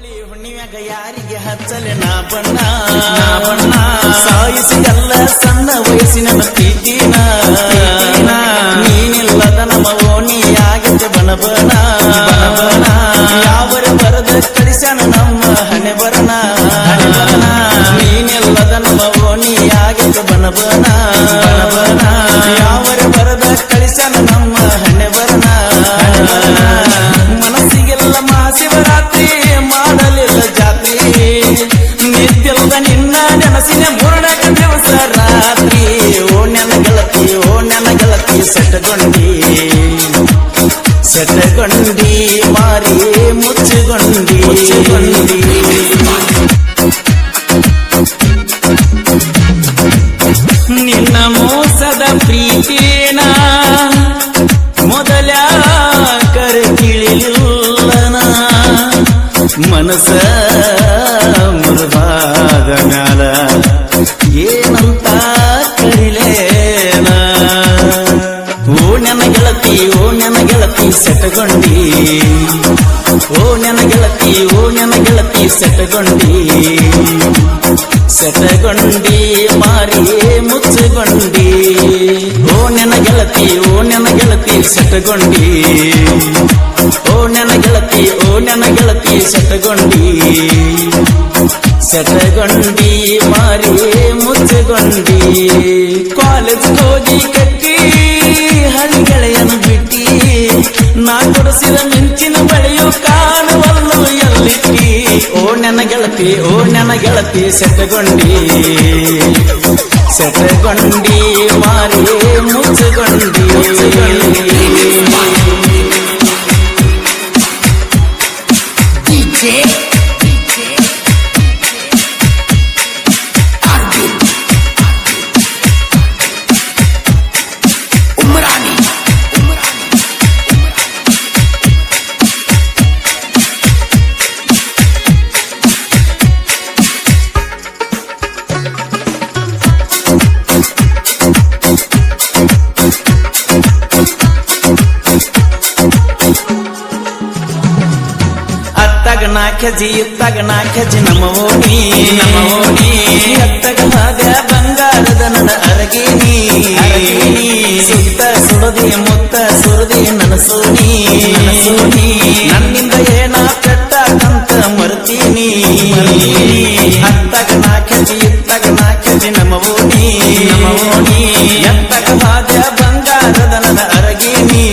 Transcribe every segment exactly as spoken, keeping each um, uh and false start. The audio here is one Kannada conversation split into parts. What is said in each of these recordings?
ಹುಣ್ಣಿಮ್ಯಾಗ ಯಾರಿಗೆ ಹಚ್ಚಲೆ ನಾ ಬಣ್ಣ ಬಣ್ಣ ಸಾಯಿಸಿ ಎಲ್ಲ ಸಣ್ಣ ವಯಸ್ಸಿನ ಪ್ರೀತಿನ ನೀನಿಲ್ಲದ ನಮ್ಮ ಓಣಿಯಾಗತ್ತೆ ಬಣ ಬಣ ಬಣ ಯಾವರ ಬರದ ಕಳಿಸಣ ನಮ್ಮ ಹಣೆ ಬರಣ ಹಣೆ ಬರಣ ನೀನಿಲ್ಲದ ನಮ್ಮ ಓಣಿಯಾಗತ್ತೆ ಬಣ ಬಣ ಬಣ ಯಾವರ ಬರದ ಕಳಿಸಣ ನಮ್ಮ ಹಣೆ ಬರಣ ಹಣೆ ಬರಣ ಮನಸ್ಸಿಗೆಲ್ಲ ಮಹಾಶಿವರಾತ್ರಿ ಮಾಡಲಿಲ್ಲ ಜಾತ್ರಿ ನಿತ್ಯಲ್ದ ನಿನ್ನ ನೆನಸಿನ ಮೂರ್ನಾಲ್ಕು ದಿವಸ ರಾತ್ರಿ ಓ ನನ್ನ ಗೆಳತಿ ಓ ನನ್ನ ಗೆಳತಿ ಸೆಟಗೊಂಡಿ ಸೆಟಗೊಂಡಿ ಮಾರಿ ಮುಚ್ಚಗೊಂಡಿ ಮುಚ್ಚಗೊಂಡಿ ನಿನ್ನ ಮೋಸದ ಪ್ರೀತಿನ ಮೊದಲ ಕರಗಿಳಿಲ್ಲನ ಮನಸ ಮುರುಭಾಗ ಮ್ಯಾಲ ಏನಂತ ಕರಿಲೇನ ಓ ನನ್ನ ಗೆಳತಿ ಓ ನನ್ನ ಗೆಳತಿ ಸೆಟಗೊಂಡಿ ಓ ನನ್ನ ಗೆಳತಿ ಓ ನನ್ನ ಗೆಳತಿ ಸೆಟಗೊಂಡಿ ಸೆಟಗೊಂಡಿ ಮಾರಿ ಮುಚ್ಚಗೊಂಡಿ ಓ ನನ್ನ ಗೆಳತಿ ಓ ನನ್ನ ಗೆಳತಿ ಸೆಟಗೊಂಡಿ ಓ ನನ್ನ ಗೆಳತಿ ಓ ನನ್ನ ಗೆಳತಿ ಸೆಟಗೊಂಡಿ ಸೆಟಗೊಂಡಿ ಮಾರಿ ಮುಚ್ಚಗೊಂಡಿ ಕಾಲೇಜ್ ಹೋಗಿ ಕಟ್ಟಿ ಹಳ್ಳಿ ಗೆಳೆಯನು ಬಿಟ್ಟಿ ನಾ ಕೊಡಿಸಿದ ಮಿಂಚಿನ ಬಳೆಯು ಕಾಣುವಲ್ಲು ಎಲ್ಲಿಟ್ಟಿ ಓ ನನ್ನ ಗೆಳತಿ ಓ ನನ್ನ ಗೆಳತಿ ಸೆಟಗೊಂಡಿ ಸೆಟಗೊಂಡಿ ಮಾರಿ ಮುಚ್ಚಗೊಂಡಿ ನಾಖ್ಯಜಿ ಇತ್ತಾಗ ನಾಖ್ಯಜಿ ನಮ್ಮ ಓಣಿ ನಮ್ಮ ಓಣಿ ಎತ್ತಗ ಹಾಗ ಬಂಗಾರದ ನನ್ನ ಅರಗಿನಿ ಅರಗಿನಿ ಸುತ್ತ ಸುಡದಿ ಮುತ್ತ ಸುರದಿ ನನ್ನ ಸೋನಿ ನನ್ನ ಸೋನಿ ನನ್ನಿಂದ ಏನ ಕೆಟ್ಟಂತ ಮರ್ತೀನಿ ಅತ್ತಾಗ ನಾಖ್ಯಜಿ ಇತ್ತಾಗ ನಾಖ್ಯಜಿ ನಮ್ಮ ಓಣಿ ನಮ್ಮ ಓಣಿ ಎತ್ತಗ ಹಾಗ ಬಂಗಾರದ ನನ್ನ ಅರಗಿನಿ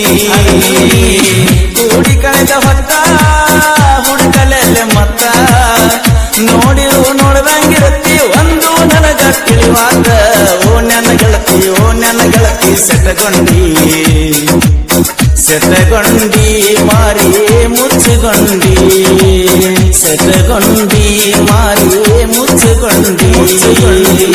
ಕೂಡಿ ಕಳೆದ ಹೊತ್ತ ಹುಡುಕಲೆಲ್ಲ ಮತ್ತ ನೋಡಿರು ನೋಡ್ದಂಗಿರತ್ತಿ ಒಂದು ನನಗ ತಿಳಿವಾದ ಓ ನನ್ನ ಗೆಳತಿ ಓ ನನ್ನ ಗೆಳತಿ ಸೆಟಗೊಂಡಿ ಸೆಟಗೊಂಡಿ ಮಾರಿ ಮುಚ್ಚಗೊಂಡಿ ಸೆಟಗೊಂಡಿ ಮಾರಿ ಮುಚ್ಚಗೊಂಡಿ ಮುಚ್ಚಗೊಂಡಿ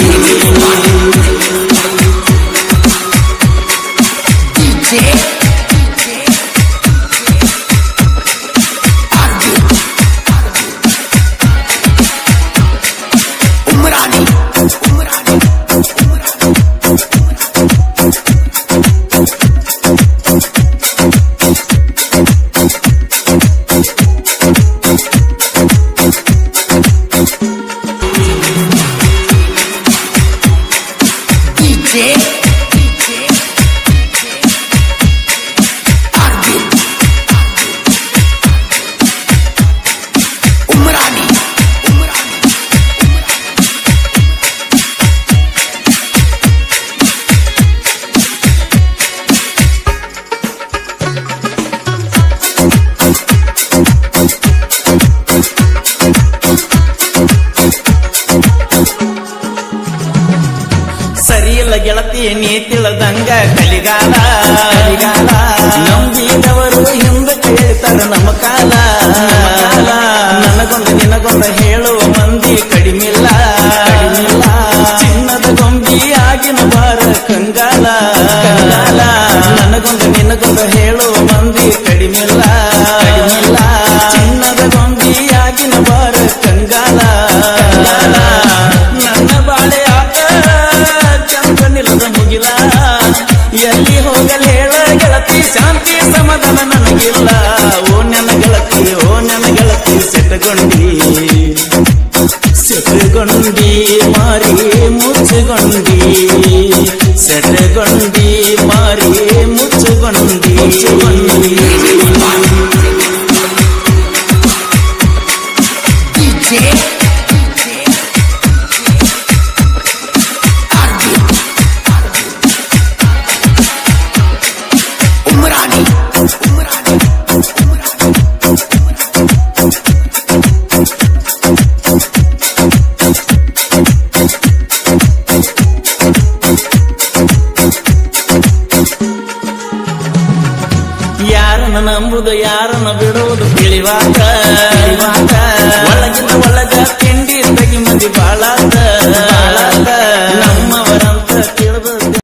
ಗೆಳತಿ ನೀ ತಿಳಿದಂಗ ಕಲಿಗಾಲ ಕಲಿಗಾಲ ನಂಬಿದವರು ಹಿಂದೆ ಕೇಳ್ತಾರ ನಮ್ಮ ಕಾಲ ಕಾಲ ನನಗೊಂದು ನಿನಗೊಂದು ಹೇಳುವ ಮಂದಿ ಕಡಿಮಿಲ್ಲ ಕಡಿಮಿಲ್ಲ ಚಿನ್ನದ ಗೊಂಬಿಯಾಗಿನ ಬಾರ ಕಂಗಾಲ ಕಂಗಾಲ ನನಗೊಂದು ನಿನಗೊಂದು ಹೇಳುವ ಮಂದಿ ಕಡಿಮಿಲ್ಲ ಕಡಿಮಿಲ್ಲ ಚಿನ್ನದ ಗೊಂಬಿಯಾಗಿನ ಬಾರ ಕಂಗಾಲ ಕಂಗಾಲ ನನ್ನ ಬಾಳೆ ಚಂದನಿಲ್ಲದ ಮುಗಿಲ ಎಲ್ಲಿ ಹೋಗಲಿ ಹೇಳ ಗೆಳತಿ ಶಾಂತಿ ಸಮಾಧಾನ ನನಗಿಲ್ಲ ಓ ನನ್ನ ಗೆಳತಿ ಉಮರಾಣಿ ಉಮರಾಣಿ ಯಾರನ್ನ ನಂಬುದು ಯಾರನ್ನ ಬಿಡುವುದು ತಿಳಿವಾಕ ತಿಳಿವಾಕ